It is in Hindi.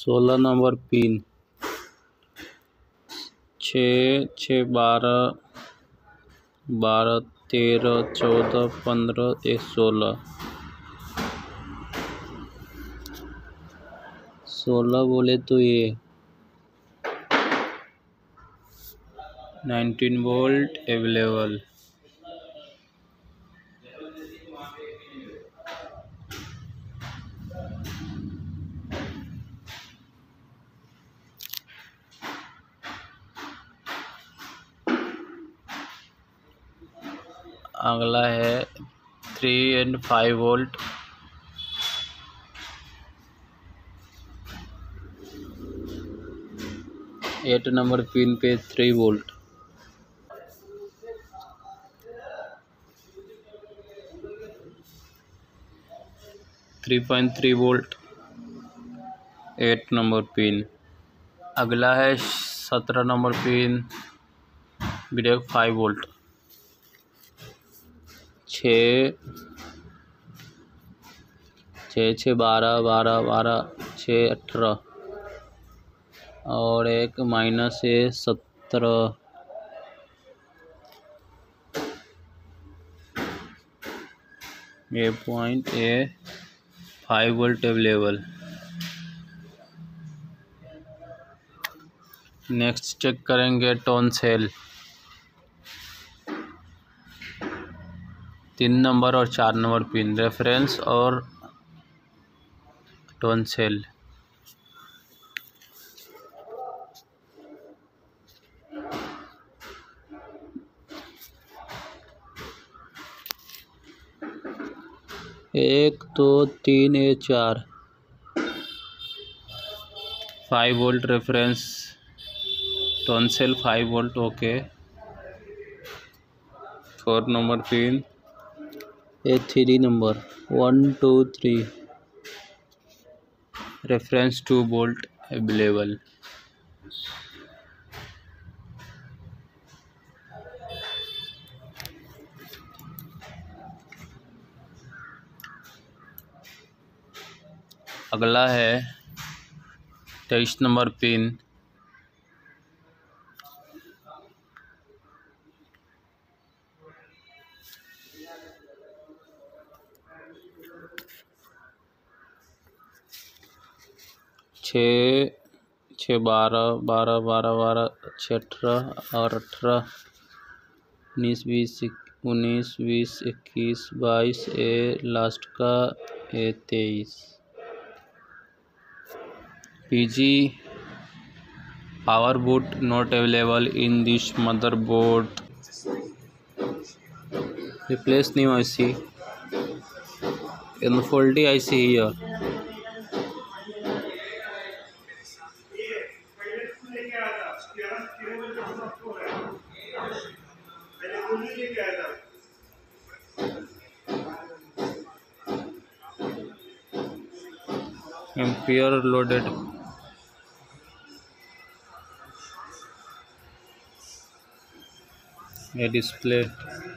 16 नंबर पिन 6 6 12 12 13 14 15 16 बोले तो ये 19 वोल्ट अवेलेबल। अगला है 3 and 5 वोल्ट 8 नंबर पिन पे 3 वोल्ट 3.3 वोल्ट 8 नंबर पिन। अगला है 17 नंबर पिन ब्रेक 5 वोल्ट 6 6 12 12 12 6 18 और एक माइनस है 17। ये पॉइंट है 5 वोल्ट अवेलेबल। नेक्स्ट चेक करेंगे टोन सेल 3 नंबर और 4 नंबर पिन रेफरेंस और टोन सेल। एक दो तीन 4 5 volt reference tone cell 5 volt okay. 4 number pin 3 number 1 2 3 reference 2 volt available. अगला है 23 नंबर पिन 6 6 12 12 12 12 6 18 और 18 19 20 19 20 21 22 लास्ट का 23। PG power boot not available in this motherboard. Replace new IC and faulty IC here. Ampere loaded. A display